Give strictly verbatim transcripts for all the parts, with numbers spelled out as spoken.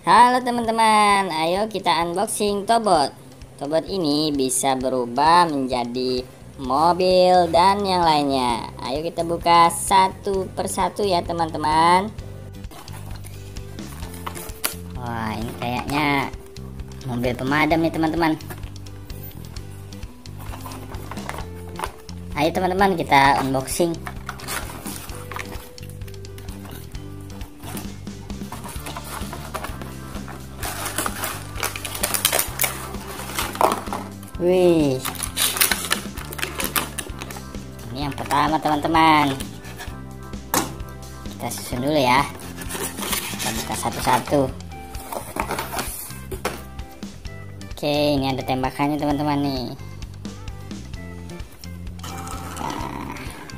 Halo teman-teman, ayo kita unboxing Tobot. Tobot ini bisa berubah menjadi mobil dan yang lainnya. Ayo kita buka satu persatu ya teman-teman. Wah, ini kayaknya mobil pemadam nih teman-teman. Ayo teman-teman, kita unboxing. Wih, ini yang pertama teman-teman. Kita susun dulu ya. Kita buka satu-satu. Oke, ini ada tembakannya teman-teman nih. Nah.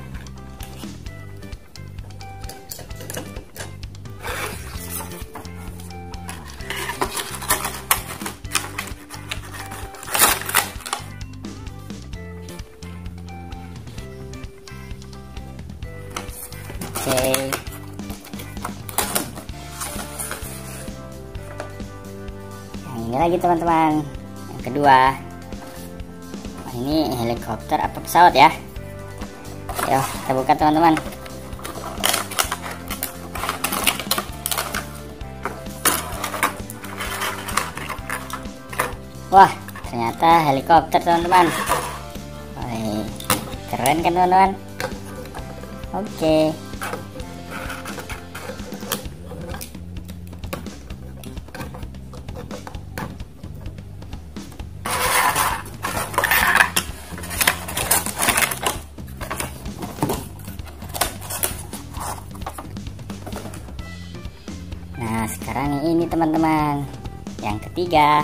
Oke. Yang ini lagi teman-teman. Yang kedua. Nah, ini helikopter apa pesawat ya? Ayo kita buka teman-teman. Wah, ternyata helikopter teman-teman. Wih, keren kan teman-teman? Oke. Nah, sekarang yang ini teman-teman, yang ketiga.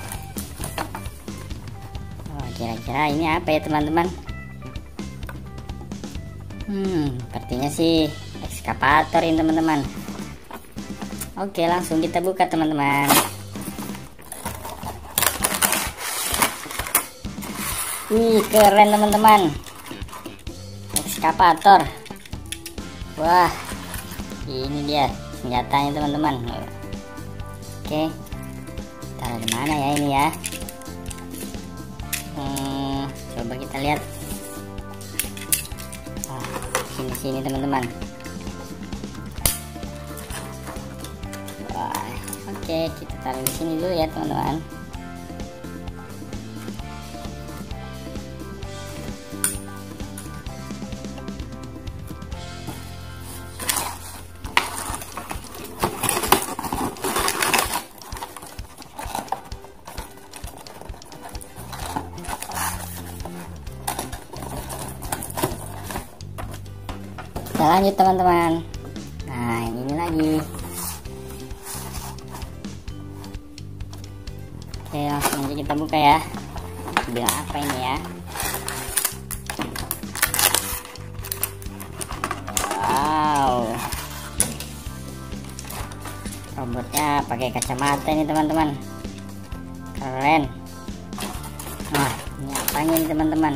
Oh, kira-kira ini apa ya teman-teman? Hmm, sepertinya sih ekskavator ini teman-teman. Oke, langsung kita buka teman-teman. Wih, keren teman-teman. Ekskavator. Wah, ini dia senjatanya teman-teman. Oke, taruh di mana ya ini ya? Hmm, coba kita lihat. Sini sini teman-teman. Wah, oke, kita taruh di sini dulu ya teman-teman. Kita lanjut teman-teman. Nah, ini lagi. Oke, langsung aja kita buka ya. Bilang apa ini ya? Wow, robotnya pakai kacamata ini teman-teman. Keren. Nah, ini apanya nih teman-teman?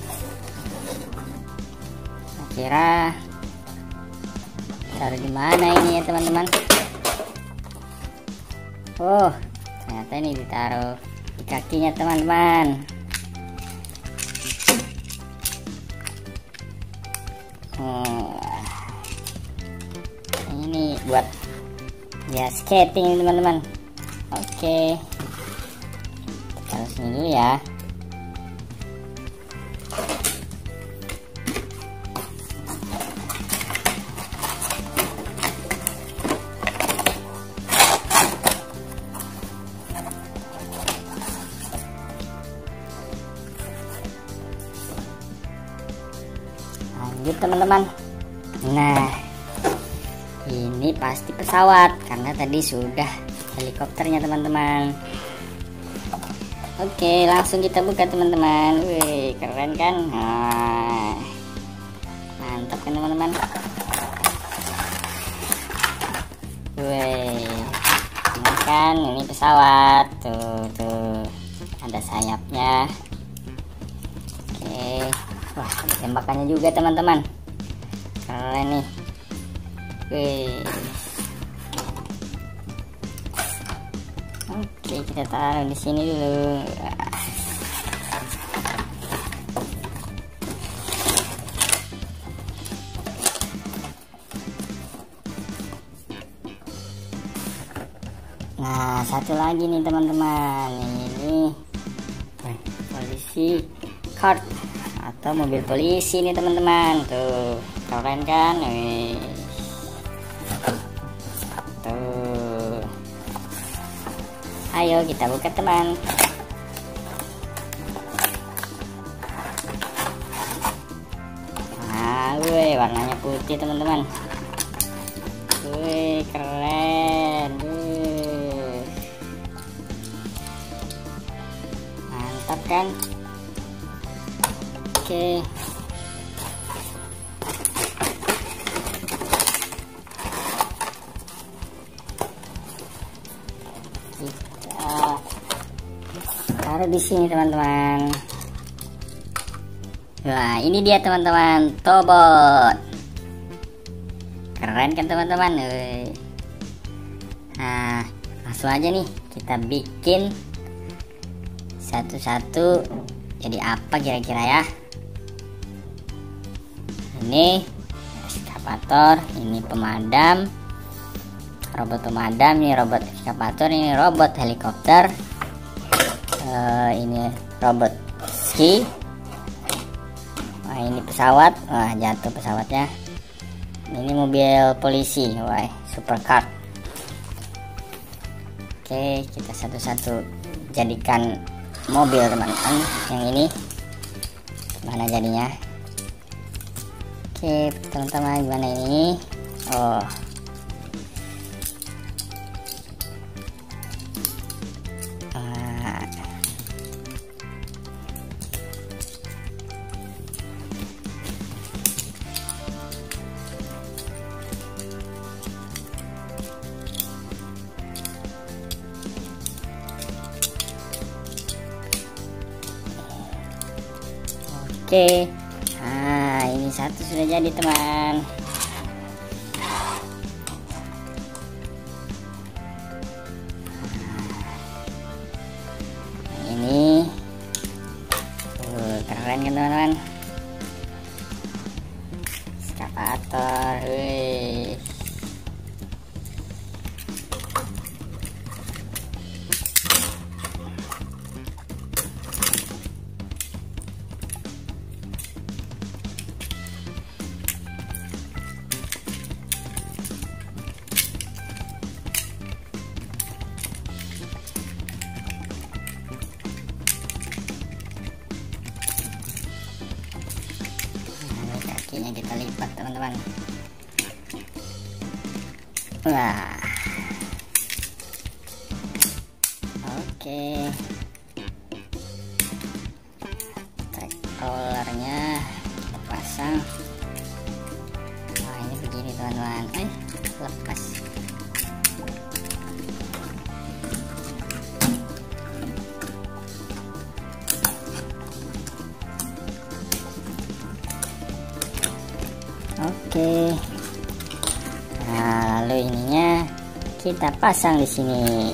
Kira taruh di mana ini ya teman-teman? Oh, ternyata ini ditaruh di kakinya teman-teman. Oh, ini buat ya skating teman-teman. Oke, taruh sini dulu ya. Lanjut teman-teman. Nah, ini pasti pesawat karena tadi sudah helikopternya teman-teman. Oke, langsung kita buka teman-teman. Wih, keren kan? Nah, mantap kan teman-teman? Wih, ini kan ini pesawat. Tuh tuh, ada sayapnya. Oke. Wah, ada tembakannya juga teman-teman. Keren nih. Wih. Oke, kita taruh di sini dulu. Nah, satu lagi nih teman-teman, ini polisi card atau mobil polisi nih teman-teman. Tuh, keren kan? Wih. Tuh. Ayo kita buka teman. Nah, wih, warnanya putih teman-teman. Wih, keren. Wih. Mantap kan? Oke. Kita taruh di sini teman-teman. Wah, ini dia teman-teman, Tobot. Keren kan teman-teman? Nah, langsung aja nih kita bikin satu-satu. Jadi apa kira-kira ya? Ini eskavator, ini pemadam, robot pemadam, ini robot eskavator, ini robot helikopter, uh, ini robot ski. Nah, ini pesawat. Wah, jatuh pesawatnya. Ini mobil polisi. Wah, supercar. Oke, kita satu-satu jadikan mobil teman-teman. Yang ini gimana jadinya? Oke teman-teman, gimana ini? Oh, ah. Oke, nah ini satu sudah jadi teman. Nah, ini uh, keren kan teman-teman, eskavator. Wih. Kakinya kita lipat teman-teman. Wah, oke. Track rollernya kita pasang. Wah, ini begini teman-teman. Eh, lepas. Oke. Nah, lalu ininya kita pasang di sini.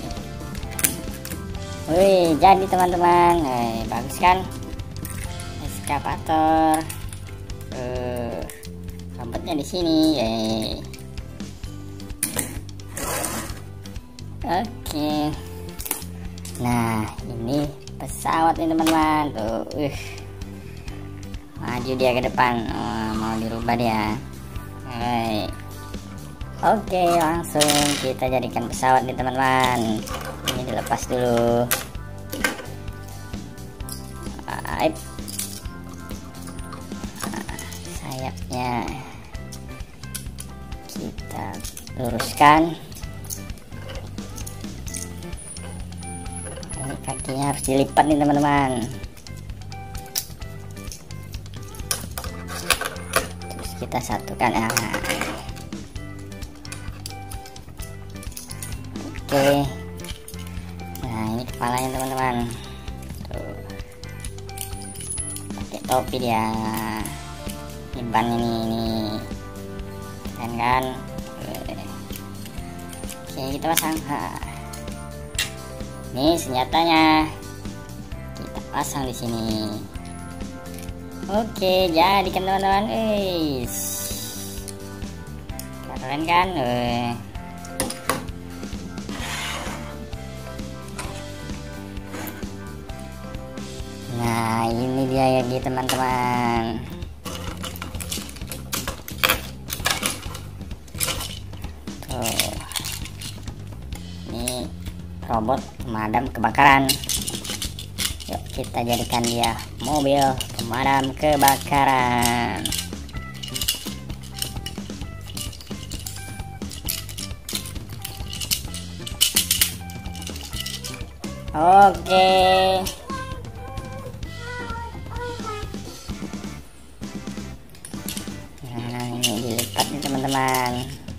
Wih, jadi teman-teman. Eh, bagus kan? Eskavator. Uh, robotnya di sini. Eh. Oke. Nah, ini pesawat ini teman-teman. Tuh, uh. Maju dia ke depan. Oh, mau dirubah dia. Hai. Oke, langsung kita jadikan pesawat nih teman-teman. Ini dilepas dulu. Aip. Sayapnya kita luruskan. Ini kakinya harus dilipat nih teman-teman. Kita satukan. Ah. Oke. Nah, ini kepalanya teman-teman. Tuh. Pakai topi dia. Ini ban ini, ini. Keren kan? Oke, kita pasang. Ha. Nih senjatanya, kita pasang di sini. Oke, jadi kan teman-teman, guys, keren kan? Eh. Nah, ini dia ya gitu teman-teman. Tuh, ini robot pemadam kebakaran. Yuk kita jadikan dia mobil pemadam kebakaran. Oke. Nah, ini dilipat nih teman-teman.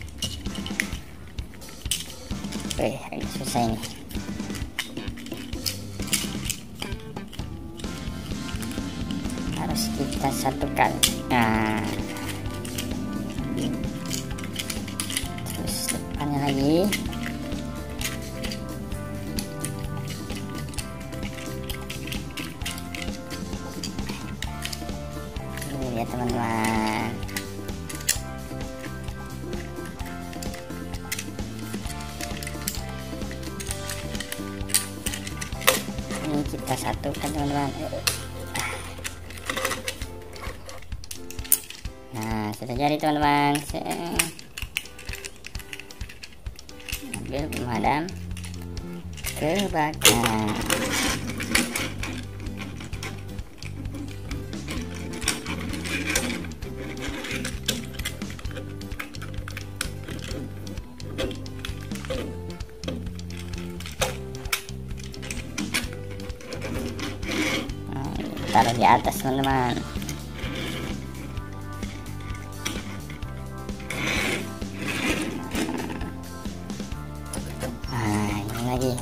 Wih, agak susah ini. Harus kita satukan. Nah, terus depannya lagi. Ini ya teman-teman. Ini kita satukan teman-teman. Nah, sudah jadi teman-teman. Mobil pemadam kebakaran. Nah, taruh di atas teman-teman. Lagi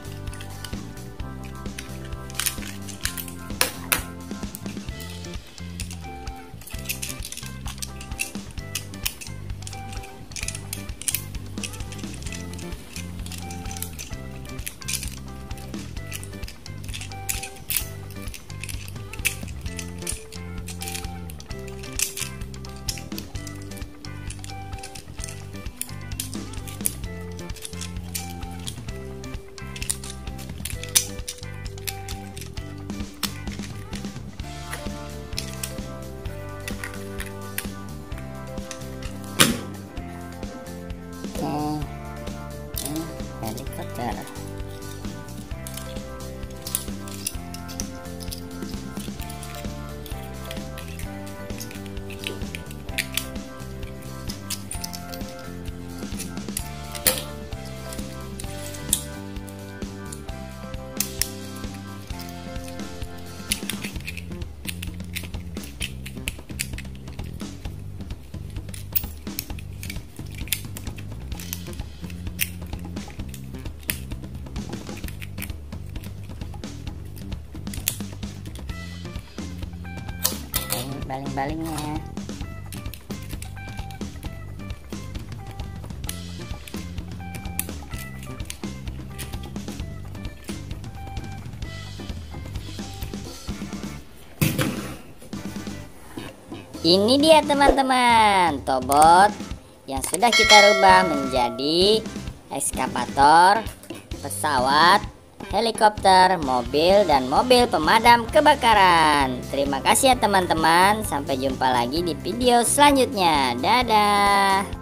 helikopter. Baling-balingnya. Ini dia teman-teman, Tobot yang sudah kita rubah menjadi ekskavator, pesawat, helikopter, mobil, dan mobil pemadam kebakaran. Terima kasih ya teman-teman. Sampai jumpa lagi di video selanjutnya. Dadah.